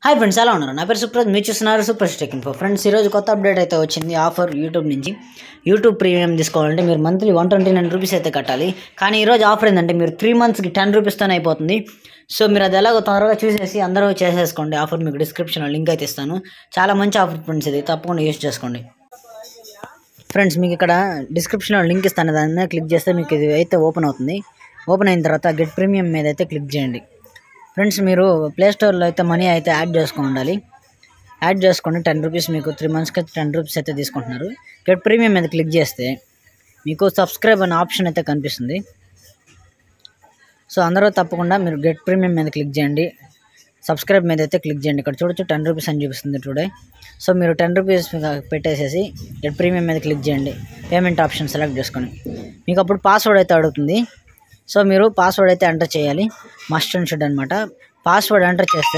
Hi friends, ఎలా ఉన్నారు? నా పేరు సుప్రజ్, మీరు చూస్తున్నారు సూప్రజ్ టెక్ ఇన్ఫో. ఫ్రెండ్స్, ఈరోజు కొత్త అప్డేట్ అయితే వచ్చింది. ఆఫర్ యూట్యూబ్ నుంచి. యూట్యూబ్ ప్రీమియం తీసుకోవాలంటే మీరు మంత్లీ 129 రూపీస్ అయితే కట్టాలి. కానీ ఈరోజు ఆఫర్ ఏంటంటే మీరు 3 మంత్స్కి 10 రూపీస్తోనే అయిపోతుంది. సో మీరు అది ఎలాగో త్వరగా చూసేసి అందరూ చేసేసుకోండి. ఆఫర్ మీకు డిస్క్రిప్షన్లో లింక్ అయితే ఇస్తాను. చాలా మంచి ఆఫర్ ఫ్రెండ్స్, ఇది తప్పకుండా యూజ్ చేసుకోండి. ఫ్రెండ్స్, మీకు ఇక్కడ డిస్క్రిప్షన్లో లింక్ ఇస్తాను, దాని మీద క్లిక్ చేస్తే మీకు ఇది అయితే ఓపెన్ అవుతుంది. ఓపెన్ అయిన తర్వాత గెట్ ప్రీమియం మీద అయితే క్లిక్ చేయండి. ఫ్రెండ్స్, మీరు ప్లేస్టోర్లో అయితే మనీ అయితే యాడ్ చేసుకొని ఉండాలి. యాడ్ చేసుకోండి. 10 రూపీస్ మీకు 3 మంత్స్కి 10 రూపీస్ అయితే తీసుకుంటున్నారు. గెట్ ప్రీమియం మీద క్లిక్ చేస్తే మీకు సబ్స్క్రైబ్ అనే ఆప్షన్ అయితే కనిపిస్తుంది. సో అందరూ తప్పకుండా మీరు గెట్ ప్రీమియం మీద క్లిక్ చేయండి. సబ్స్క్రైబ్ మీద అయితే క్లిక్ చేయండి. ఇక్కడ చూడొచ్చు 10 రూపీస్ అని చూపిస్తుంది టుడే. సో మీరు 10 రూపీస్ పెట్టేసేసి గెట్ ప్రీమియం మీద క్లిక్ చేయండి. పేమెంట్ ఆప్షన్ సెలెక్ట్ చేసుకొని మీకు అప్పుడు పాస్వర్డ్ అయితే అడుగుతుంది. సో మీరు పాస్వర్డ్ అయితే ఎంటర్ చేయాలి. మస్ట్ అండ్ షుడ్ అనమాట. పాస్వర్డ్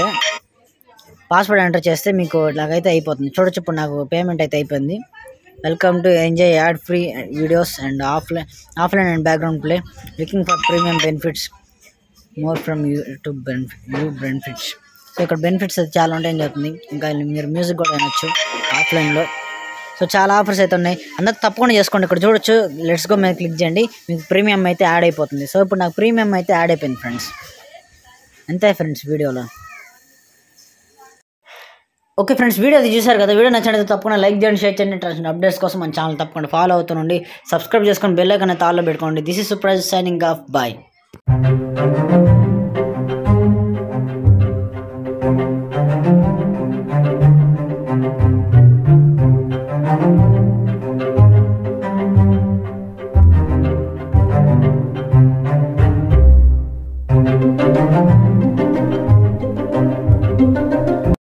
ఎంటర్ చేస్తే మీకు ఇలాగైతే అయిపోతుంది. చూడొచ్చు, ఇప్పుడు నాకు పేమెంట్ అయితే అయిపోయింది. Welcome to enjoy ad free videos and offline and background play looking for premium benefits more from YouTube benefits. So ఇక్కడ బెనిఫిట్స్ అయితే చాలా ఉంటాయని చెప్తుంది. ఇంకా మీరు మ్యూజిక్ కూడా వినొచ్చు ఆఫ్లైన్లో. సో చాలా ఆఫర్స్ అయితే ఉన్నాయి. అందరూ తప్పకుండా చేసుకోండి. ఇక్కడ చూడొచ్చు లెట్స్ గో మీద క్లిక్ చేయండి. మీకు ప్రీమియం అయితే యాడ్ అయిపోతుంది. సో ఇప్పుడు నాకు ప్రీమియం అయితే యాడ్ అయిపోయింది ఫ్రెండ్స్. అంతే ఫ్రెండ్స్ వీడియోలో. ఓకే ఫ్రెండ్స్, వీడియో అది చూసారు కదా. వీడియో నచ్చినట్లయితే తప్పకుండా లైక్ చేయండి, షేర్ చేయండి. ఇట్లాంటి అప్డేట్స్ కోసం మన ఛానల్ తప్పకుండా ఫాలో అవుతుండండి. సబ్స్క్రైబ్ చేసుకొని బెల్ ఐకాన్ అయితే ఆల్లో పెట్టుకోండి. This is Supraj signing off. Bye.